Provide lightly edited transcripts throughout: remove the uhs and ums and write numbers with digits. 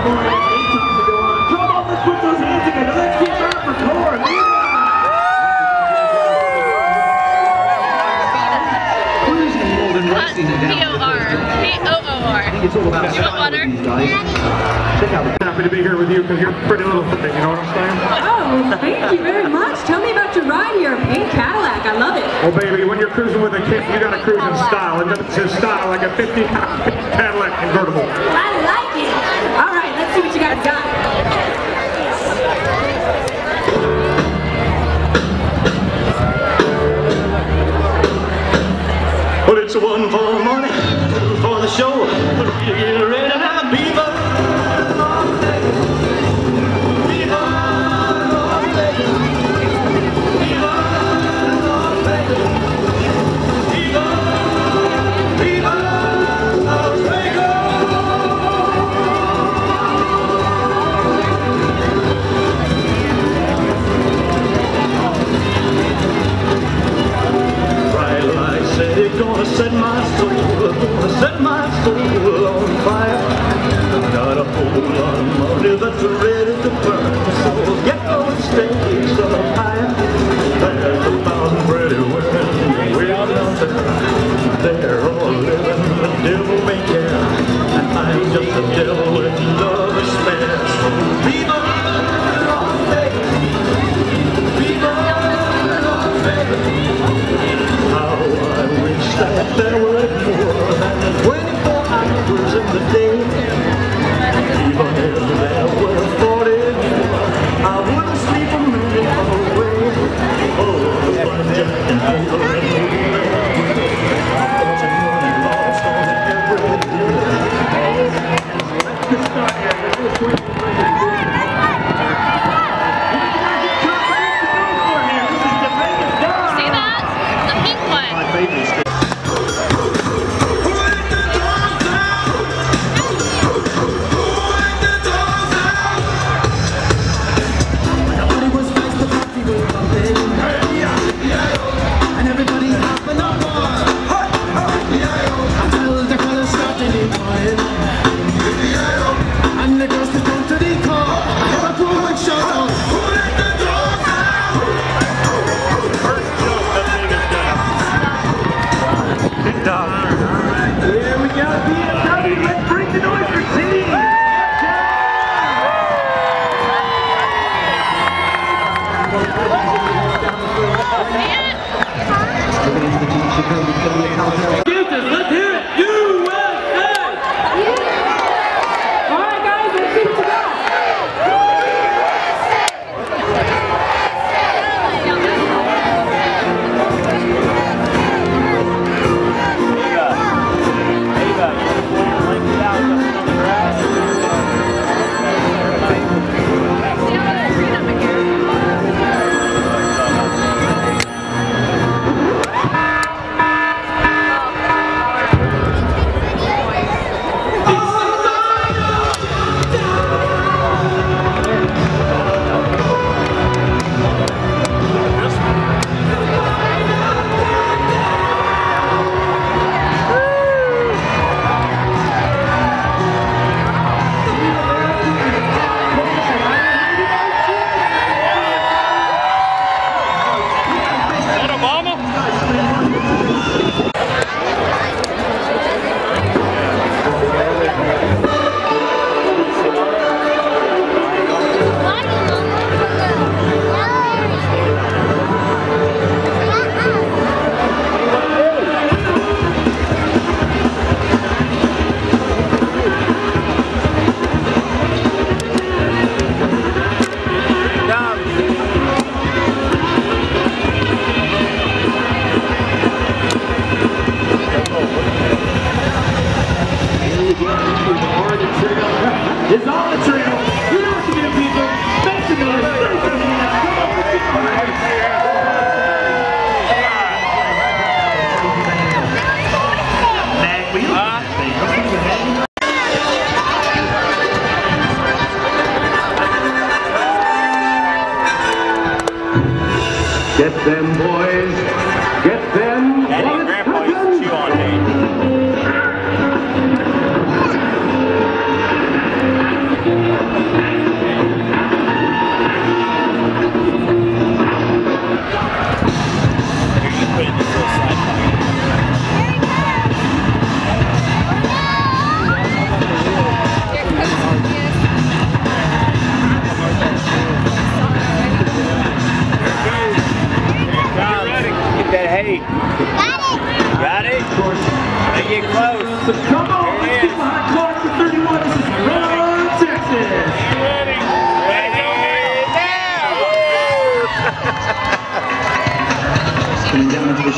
more than 8 times to go on. Come on, let's put those hands together. Let's keep it up for Korn. Cruising World and Racing down. P-O-R. It's all about You want water? Check out. Happy to be here with you because you're a pretty little thing, you know what I'm saying? Oh, thank you very much. Tell me about your ride here, pink Cadillac. I love it. Well, baby, when you're cruising with a kid, you gotta cruise in style, and it's in style like a 50 Cadillac convertible. I like it. All right, let's see what you guys got. Well, it's one for the money, two for the show. Get ready now, people. Gonna set my soul, gonna set my soul on fire. Got a whole lot of money that's ready to burn, so get those stakes up higher. There's 1,000 pretty women way out there. They're all living the devil may care, and I'm just a devil with love to spare. So viva Las Vegas, viva Las Vegas. How I wish that there were more than 24 hours in the day. Even if there were 44, I wouldn't sleep a minute away. Oh, the budget and the rain. Lost on every See that? The pink one. Let's hear it! USA! All right, guys, let's see what you got. It's on the trail. You know what to do, people. Make some noise. Get them, boys. Get them. Daddy and Grandpa used to chew on hay.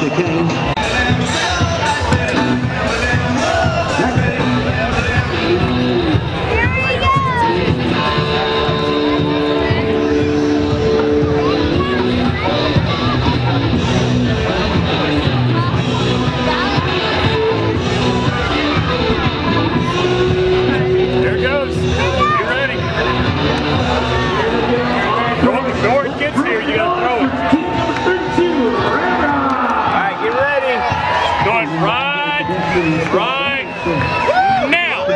chicane. There it goes. You ready? Before it gets here, you gotta throw it. Alright, get ready. Going right now.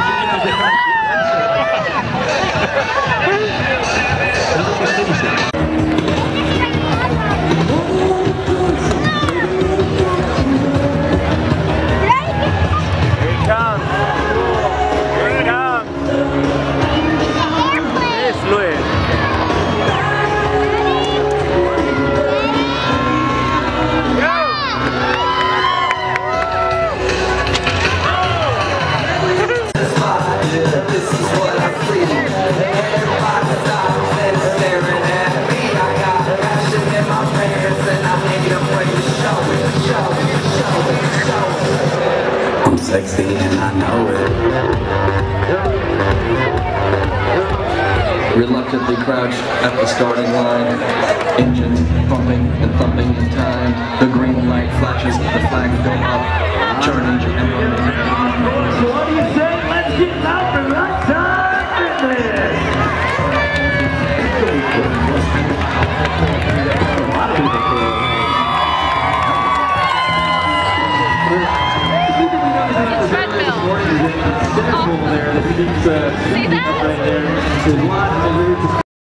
Here it comes. Here it comes. Yes, Luis. I'm sexy and I know it. Reluctantly crouch at the starting line. Engines pumping and thumping in time. The green light flashes, the flags go up. Churning and running. So what do you say? Let's get out for Lifetime Fitness! Treadmill. Awesome. See that?